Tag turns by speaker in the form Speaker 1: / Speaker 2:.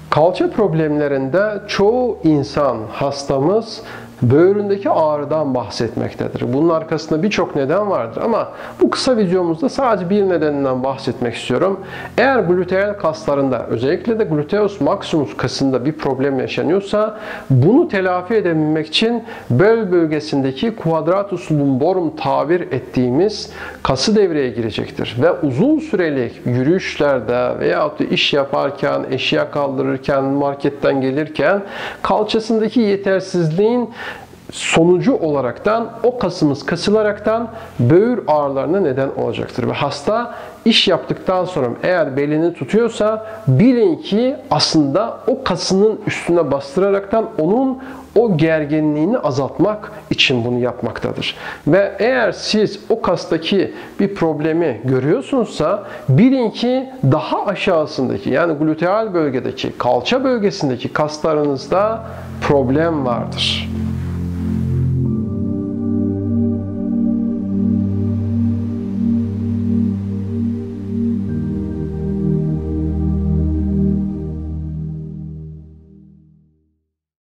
Speaker 1: Kalça problemlerinde çoğu insan, hastamız böğründeki ağrıdan bahsetmektedir. Bunun arkasında birçok neden vardır ama bu kısa videomuzda sadece bir nedeninden bahsetmek istiyorum. Eğer gluteal kaslarında, özellikle de gluteus maximus kasında bir problem yaşanıyorsa bunu telafi edebilmek için bel bölgesindeki quadratus lumborum tabir ettiğimiz kası devreye girecektir. Ve uzun süreli yürüyüşlerde veyahut da iş yaparken, eşya kaldırırken, marketten gelirken kalçasındaki yetersizliğin sonucu olaraktan o kasımız kasılaraktan böğür ağrılarına neden olacaktır. Ve hasta iş yaptıktan sonra eğer belini tutuyorsa bilin ki aslında o kasının üstüne bastıraraktan onun o gerginliğini azaltmak için bunu yapmaktadır. Ve eğer siz o kastaki bir problemi görüyorsunuzsa bilin ki daha aşağısındaki yani gluteal bölgedeki, kalça bölgesindeki kaslarınızda problem vardır.